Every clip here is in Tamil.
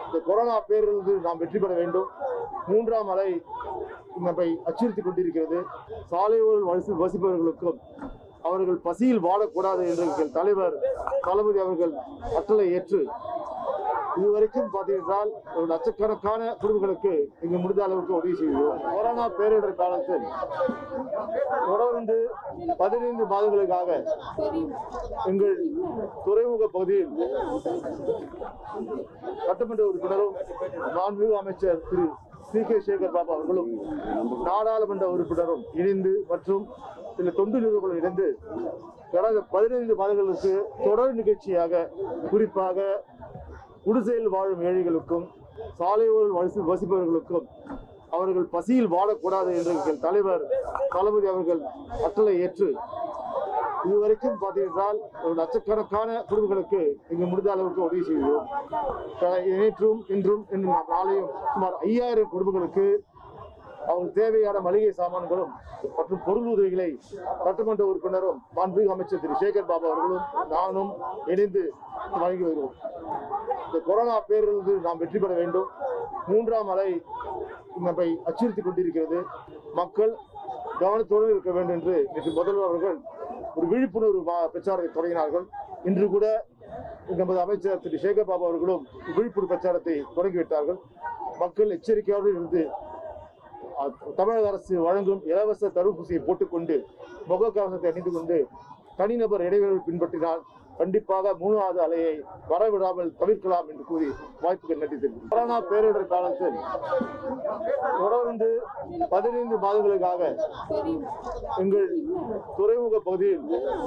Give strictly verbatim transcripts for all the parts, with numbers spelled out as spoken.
இந்த கொரோனா பேரிலிருந்து நாம் வெற்றி பெற வேண்டும். மூன்றாம் அலை நம்மை அச்சுறுத்திக் கொண்டிருக்கிறது. சாலையோரில் வசிப்பவர்களுக்கும் அவர்கள் பசியில் வாழக்கூடாது என்று எங்கள் தலைவர் தளபதி அவர்கள் கட்டளை ஏற்று இதுவரைக்கும் பார்த்தீங்கன்றால் ஒரு லட்சக்கணக்கான குடும்பங்களுக்கு இங்கு முடிந்த அளவுக்கு உதவி செய்கிறோம். கொரோனா பேரிடர் காலத்தில் தொடர்ந்து பதினைந்து மாதங்களுக்காக எங்கள் துறைமுக பகுதியில் சட்டமன்ற உறுப்பினரும் மாண்புமிகு அமைச்சர் திரு சி கே சேகர் பாபு அவர்களும் நாடாளுமன்ற உறுப்பினரும் இணைந்து மற்றும் சில தொண்டு நிறுவனங்களும் இணைந்து கடந்த பதினைந்து மாதங்களுக்கு தொடர் நிகழ்ச்சியாக குறிப்பாக குடிசையில் வாழும் ஏழைகளுக்கும் சாலையோரில் வசிப்பவர்களுக்கும் அவர்கள் பசியில் வாழக்கூடாது என்று எங்கள் தலைவர் தளபதி அவர்கள் கட்டளை ஏற்று இதுவரைக்கும் பார்த்தீங்கன்றால் ஒரு லட்சக்கணக்கான குடும்பங்களுக்கு இங்கு முடிந்த அளவுக்கு உதவி செய்கிறோம். நேற்றும் இன்றும் இன்னும் நாளையும் சுமார் ஐயாயிரம் குடும்பங்களுக்கு அவங்களுக்கு தேவையான மளிகை சாமான்களும் மற்றும் பொருள் உதவிகளை சட்டமன்ற உறுப்பினரும் மாண்புமிகு அமைச்சர் திரு சேகர் பாபு அவர்களும் நானும் இணைந்து வழங்கி வருகிறோம். இந்த கொரோனா பேரிலிருந்து நாம் வெற்றி பெற வேண்டும். மூன்றாம் அலை நம்மை அச்சுறுத்திக் கொண்டிருக்கிறது. மக்கள் கவனத்தோடு இருக்க வேண்டும் என்று நேற்று முதல்வர் அவர்கள் ஒரு விழிப்புணர்வு பிரச்சாரத்தை தொடங்கினார்கள். இன்று கூட நமது அமைச்சர் திரு சேகர் பாபு அவர்களும் விழிப்புணர்வு பிரச்சாரத்தை தொடங்கிவிட்டார்கள். மக்கள் எச்சரிக்கையோடு இருந்து தமிழக அரசு வழங்கும் இலவச தடுப்பூசியை போட்டுக்கொண்டு முகக்கவசத்தை அணிந்து கொண்டு தனிநபர் இடைவெளி பின்பற்றினால் கண்டிப்பாக மூணாவது அலையை வரவிடாமல் தவிர்க்கலாம் என்று கூறி வாய்ப்புகள் நன்றி. கொரோனா பேரிடர் காலத்தில் தொடர்ந்து பதினைந்து மாதங்களுக்காக எங்கள் துறைமுக பகுதியில்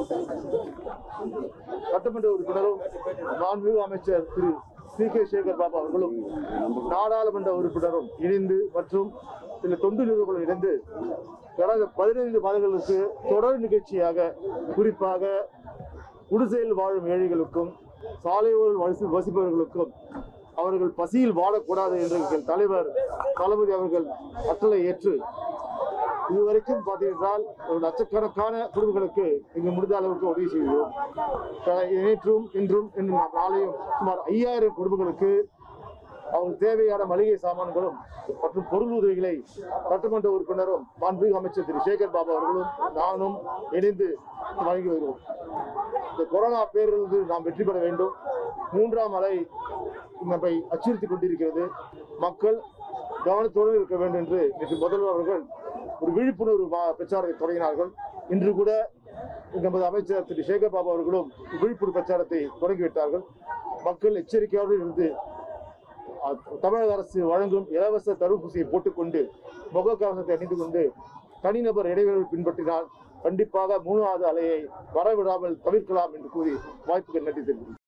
சட்டமன்ற உறுப்பினரும் மாண்புமிகு அமைச்சர் திரு சி கே சேகர் பாபு அவர்களும் நாடாளுமன்ற உறுப்பினரும் இணைந்து மற்றும் சில தொண்டு நிறுவனங்களும் இணைந்து கடந்த பதினைந்து மாதங்களுக்கு தொடர் நிகழ்ச்சியாக குறிப்பாக குடிசையில் வாழும் ஏழைகளுக்கும் சாலையோரில் வசிப்பவர்களுக்கும் அவர்கள் பசியில் வாழக்கூடாது என்று எங்கள் தலைவர் தளபதி அவர்கள் கட்டளை ஏற்று இதுவரைக்கும் பார்த்தீங்கன்றால் ஒரு லட்சக்கணக்கான குடும்பங்களுக்கு இங்கு முடிந்த அளவுக்கு உதவி செய்கிறோம். நேற்றும் இன்றும் இன்னும் நாளையும் சுமார் ஐயாயிரம் குடும்பங்களுக்கு அவங்களுக்கு தேவையான மளிகை சாமான்களும் மற்றும் பொருள் உதவிகளை சட்டமன்ற உறுப்பினரும் மாண்புமிகு அமைச்சர் திரு சேகர் பாபு அவர்களும் நானும் இணைந்து வழங்கி வருகிறோம். இந்த கொரோனா பேரிலிருந்து நாம் வெற்றி பெற வேண்டும். மூன்றாம் அலை நம்மை அச்சுறுத்திக் கொண்டிருக்கிறது. மக்கள் கவனத்தோடு இருக்க வேண்டும் என்று நேற்று முதல்வர் அவர்கள் ஒரு விழிப்புணர்வு பிரச்சாரத்தை தொடங்கினார்கள். இன்று கூட நமது அமைச்சர் திரு சேகர் பாபு அவர்களும் விழிப்புணர்வு பிரச்சாரத்தை தொடங்கிவிட்டார்கள். மக்கள் எச்சரிக்கையோடு இருந்து தமிழக அரசு வழங்கும் இலவச தடுப்பூசியை போட்டுக்கொண்டு முகக்கவசத்தை அணிந்து கொண்டு தனிநபர் இடைவெளி பின்பற்றினால் கண்டிப்பாக மூணாவது அலையை வரவிடாமல் தவிர்க்கலாம் என்று கூறி வாய்ப்புகள் நன்றி.